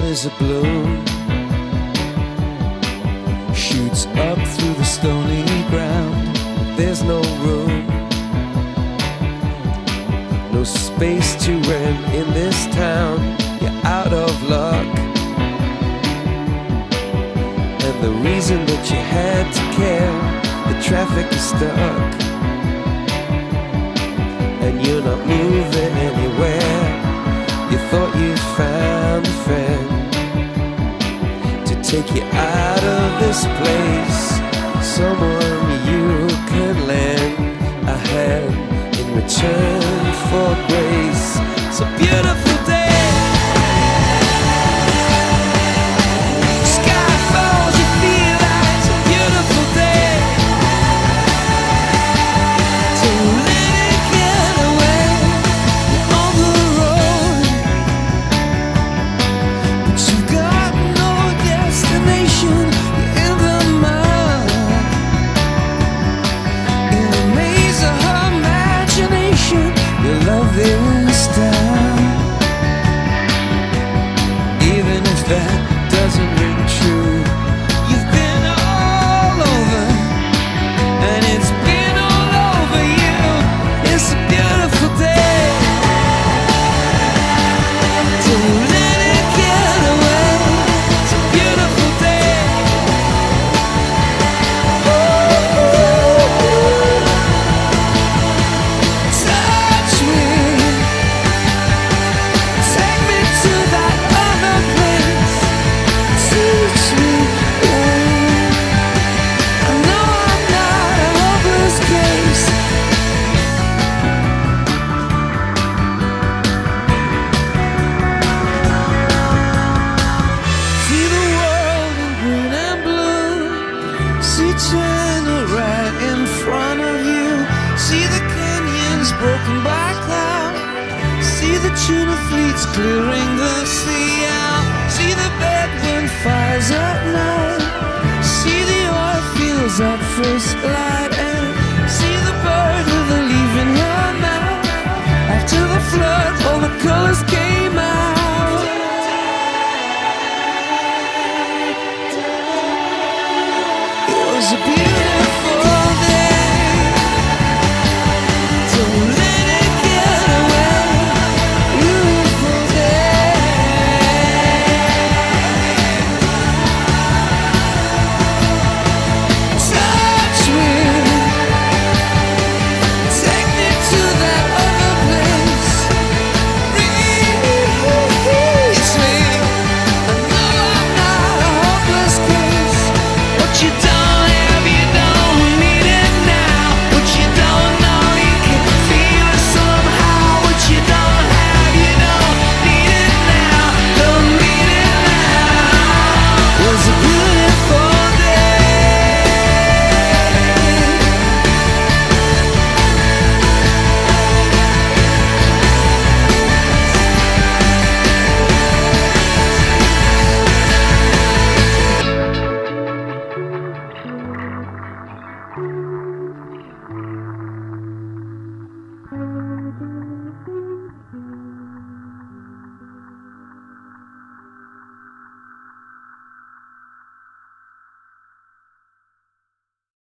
is a bloom, shoots up through the stony ground. There's no room, no space to rent in this town. You're out of luck, and the reason that you had to care, the traffic is stuck, and you're not moving anywhere. You thought you found a friend to take you out of this place, someone you could lend a hand in return for grace. It's a beautiful day. Sky falls, you feel like it's a beautiful day. So let it get away. You're on the road, but you've got no destination. You're in the mud, in the maze of her imagination. Your love is down, even if that doesn't ring true. You've been all over, and it's been all over you. It's a beautiful day. Don't let it get away. It's a beautiful day. Touch me, take me to that other place. Teach me, I know I'm not a hopeless case. See the world in green and blue. See China right in front of you. See the canyons broken by cloud. See the tuna fleets clearing the sea out. See the bedroom fires at night. See the oil fields at first light. And see the bird with a leaf in her mouth. After the flood, all the colors came out. It was a beautiful